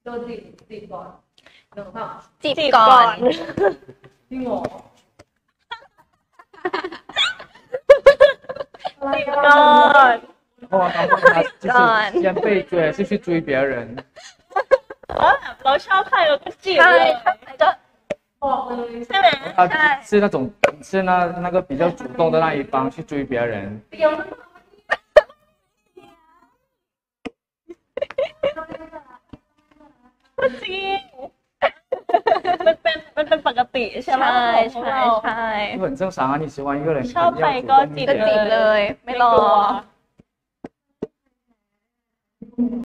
โดนจีบก่อนหรือเปล่าจีบก่อนจริงเหรอจีบก่อน哦，然后他就是先被追，还是去追别人？ เราชอบใครเราก็จีบเลยชอบใครก็บอกเลยใช่ไหม他是那种是那个比较主动的那一方去追别人。 เตรียมจริงมันเป็นปกติใช่ไหมใช่就很正常啊，你喜欢一个人， ชอบใครก็จีบเลยไม่รอ